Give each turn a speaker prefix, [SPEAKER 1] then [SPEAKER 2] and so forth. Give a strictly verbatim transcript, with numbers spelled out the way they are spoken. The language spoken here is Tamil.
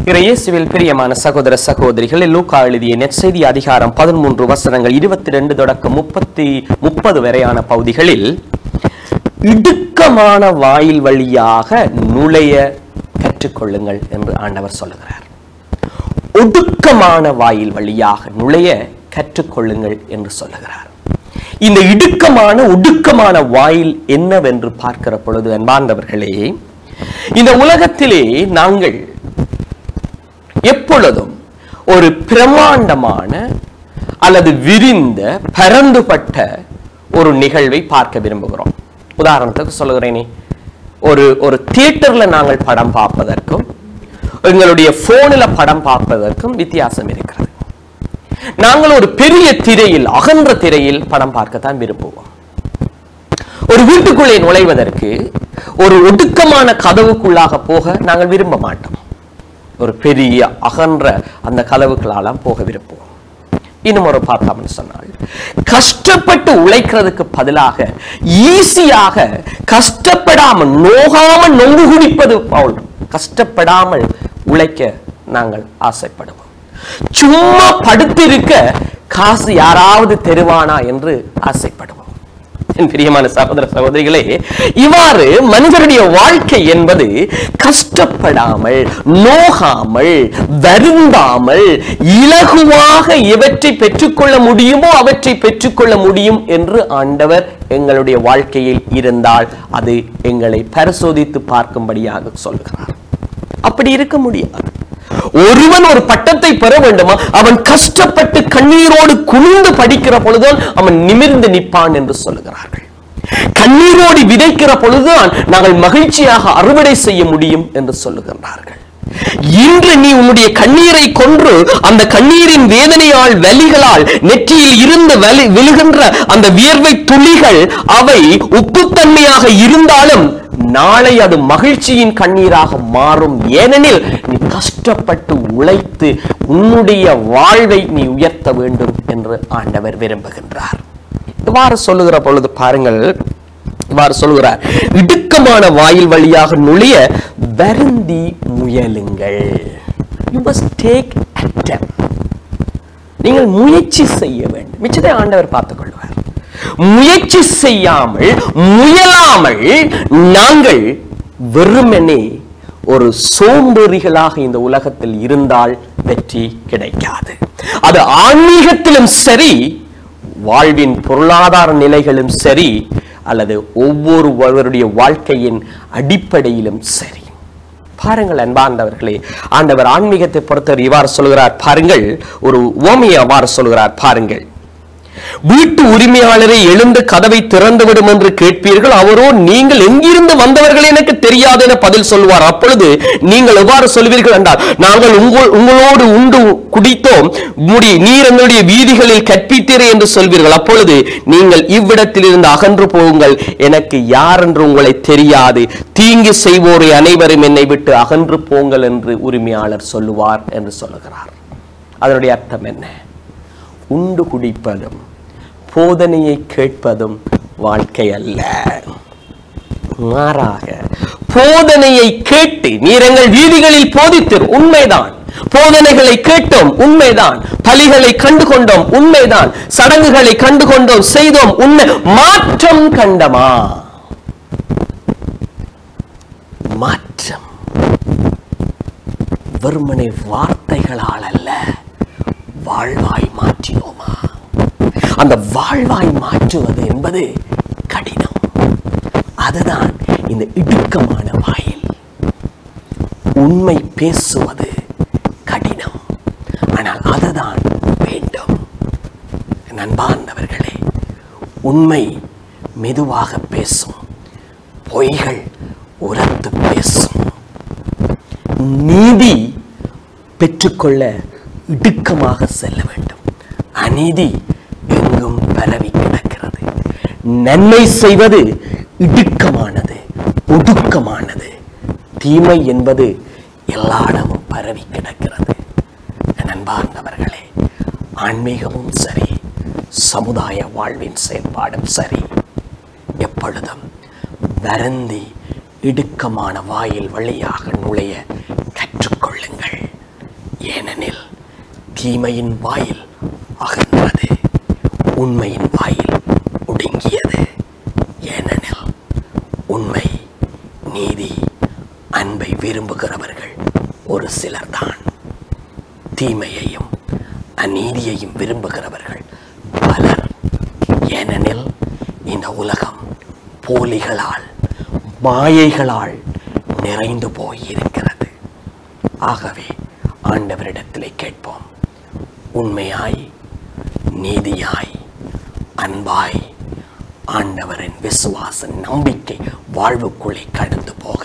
[SPEAKER 1] இயேசுவில் பிரியமான சகோதர சகோதரிகள், லூக்கா எழுதிய நற்செய்தி அதிகாரம் பதிமூன்று வசனங்கள் இருபத்தி இரண்டு தொடக்கம் முப்பத்தி முப்பது வரையான பகுதிகளில் இடுக்கமான வாயில் வழியாக நுழைய கற்றுக்கொள்ளுங்கள் என்று ஆண்டவர் சொல்லுகிறார். ஒடுக்கமான வாயில் வழியாக நுழைய கற்றுக்கொள்ளுங்கள் என்று சொல்லுகிறார். இந்த இடுக்கமான ஒடுக்கமான வாயில் என்னவென்று பார்க்கிற பொழுது, அன்பார்ந்தவர்களே, இந்த உலகத்திலே நாங்கள் எப்பொழுதும் ஒரு பிரமாண்டமான அல்லது விரிந்த பரந்துபட்ட ஒரு நிகழ்வை பார்க்க விரும்புகிறோம். உதாரணத்துக்கு சொல்லுகிறேனே, ஒரு ஒரு தியேட்டர்ல நாங்கள் படம் பார்ப்பதற்கும் எங்களுடைய போனில் படம் பார்ப்பதற்கும் வித்தியாசம் இருக்கிறது. நாங்கள் ஒரு பெரிய திரையில், அகன்ற திரையில் படம் பார்க்கத்தான் விரும்புவோம். ஒரு வீட்டுக்குள்ளே நுழைவதற்கு ஒரு ஒடுக்கமான கதவுக்குள்ளாக போக நாங்கள் விரும்ப மாட்டோம். ஒரு பெரிய அகன்ற அந்த கதவுகளால போக விரும்புவோம். இன்னும் ஒரு பார்த்தோம்னு சொன்னால், கஷ்டப்பட்டு உழைக்கிறதுக்கு பதிலாக ஈஸியாக கஷ்டப்படாமல் நோகாமல் நொங்கு குடிப்பது போல் கஷ்டப்படாமல் உழைக்க நாங்கள் ஆசைப்படுவோம். சும்மா படுத்திருக்க காசு யாராவது தருவானா என்று ஆசைப்படுவோம். பிரியமான சகோதர சகோதரிகளே, இவ்வாறு மனிதனுடைய வாழ்க்கை என்பது கஷ்டப்படாமல், நோகாமல், வருந்தாமல், இலகுவாக எவற்றை பெற்றுக்கொள்ள முடியுமோ அவற்றை பெற்றுக்கொள்ள முடியும் என்று ஆண்டவர் எங்களுடைய வாழ்க்கையில் இருந்தால் அது எங்களை பரிசோதித்து பார்க்கும்படியாக சொல்கிறார். அப்படி இருக்க முடியாது. ஒருவன் ஒரு பட்டத்தை பெற வேண்டுமா, அவன் கஷ்டப்பட்டு கண்ணீரோடு குனிந்து படிக்கிற பொழுதுதான் அவன் நிமிர்ந்து நிற்பான் என்று சொல்லுகிறார்கள். கண்ணீரோடு விதைக்கிற பொழுதுதான் நாங்கள் மகிழ்ச்சியாக அறுவடை செய்ய முடியும் என்று சொல்லுகிறார்கள். இன்று நீ உன்னுடைய கண்ணீரை கொன்று அந்த கண்ணீரின் வேதனையால், வலிகளால் நெற்றியில் இருந்து விழுகின்ற அந்த வியர்வை துளிகள் அவை உப்புத்தன்மையாக இருந்தாலும் நாளை அது மகிழ்ச்சியின் கண்ணீராக மாறும். ஏனெனில் நீ கஷ்டப்பட்டு உழைத்து உன்னுடைய வாழ்வை நீ உயர்த்த வேண்டும் என்று ஆண்டவர் விரும்புகின்றார். இவ்வாறு சொல்லுகிற பொழுது பாருங்கள், இவ்வாறு சொல்லுகிறார், இடுக்கமான வாயில் வழியாக நுழைய வருந்தி முயலுங்கள். You must take attempt. நீங்கள் முயற்சி செய்ய வேண்டும். மிச்சத்தை ஆண்டவர் பார்த்துக் கொள்வார். முயற்சி செய்யாமல், முயலாமல் நாங்கள் வெறுமனே ஒரு சோம்பேறிகளாக இந்த உலகத்தில் இருந்தால் வெற்றி கிடைக்காது. அது ஆன்மீகத்திலும் சரி, வாழ்வின் பொருளாதார நிலைகளும் சரி, அல்லது ஒவ்வொருவருடைய வாழ்க்கையின் அடிப்படையிலும் சரி. பாருங்கள் அன்பார்ந்தவர்களே, ஆண்டவர் ஆன்மீகத்தை பொறுத்தவரை இவ்வாறு சொல்கிறார். பாருங்கள், ஒரு உவமையை அவ்வாறு சொல்கிறார். பாருங்கள், வீட்டு உரிமையாளரை எழுந்து கதவை திறந்துவிடும் என்று கேட்பீர்கள். அவரோ, நீங்கள் எங்கிருந்து வந்தவர்கள் எனக்கு தெரியாது என பதில் சொல்வார். அப்பொழுது நீங்கள் எவ்வாறு சொல்வீர்கள் என்றால், நாங்கள் உங்களோடு உண்டு குடித்தோம், நீர் எங்களுடைய வீதிகளில் கற்பித்தீரே என்று சொல்வீர்கள். அப்பொழுது நீங்கள் இவ்விடத்தில் இருந்து அகன்று போங்கள், எனக்கு யார் என்று உங்களை தெரியாது, தீங்கு செய்வோரை அனைவரும் என்னை விட்டு அகன்று போங்கள் என்று உரிமையாளர் சொல்லுவார் என்று சொல்லுகிறார். அதனுடைய அர்த்தம் என்ன? உண்டு குடிப்பதும் போதனையை கேட்பதும் வாழ்க்கை அல்ல. மாறாக போதனையை கேட்டு நீர் எங்கள் வீதிகளில் போதித்தீர், உண்மைதான். போதனைகளை கேட்டோம், உண்மைதான். பலிகளை கண்டு கொண்டோம், உண்மைதான். சடங்குகளை கண்டு கொண்டோம், செய்தோம், உண்மை. மாற்றம் கண்டமா? மாற்றம் வெறுமனை வார்த்தைகளால் அல்ல, வாழ்வாய் மாற்றினோமா? அந்த வாழ்வாய் மாற்றுவது என்பது கடினம். அதுதான் இந்த இடுக்கமான வாயில். உண்மை பேசுவது கடினம், ஆனால் அதுதான் வேண்டும். அன்பார்ந்தவர்களே, உண்மை மெதுவாக பேசும், பொய்கள் உரத்து பேசும். நீதி பெற்றுக்கொள்ள இடுக்கமாக செல்ல வேண்டும். அநீதி எங்கும் பரவி கிடக்கிறது. நன்மை செய்வது இடுக்கமானது, ஒடுக்கமானது. தீமை என்பது எல்லா இடமும் பரவி கிடக்கிறது. அன்பார்ந்தவர்களே, ஆன்மீகமும் சரி, சமுதாய வாழ்வின் செயல்பாடும் சரி, எப்பொழுதும் வருந்தி இடுக்கமான வாயில் வழியாக நுழைய கற்றுக்கொள்ளுங்கள். தீமையின் வாயில் அகன்றது, உண்மையின் வாயில் ஒடுங்கியது. ஏனெனில் உண்மை, நீதி, அன்பை விரும்புகிறவர்கள் ஒரு சிலர்தான். தீமையையும் அநீதியையும் விரும்புகிறவர்கள் பலர். ஏனெனில் இந்த உலகம் போலிகளால், மாயைகளால் நிறைந்து போயிருக்கிறது. ஆகவே ஆண்டவரிடத்திலே கேட்போம், உண்மையாய், நீதியாய், அன்பாய் ஆண்டவரின் விசுவாச நம்பிக்கை வாழ்வுக்குள்ளே கடந்து போக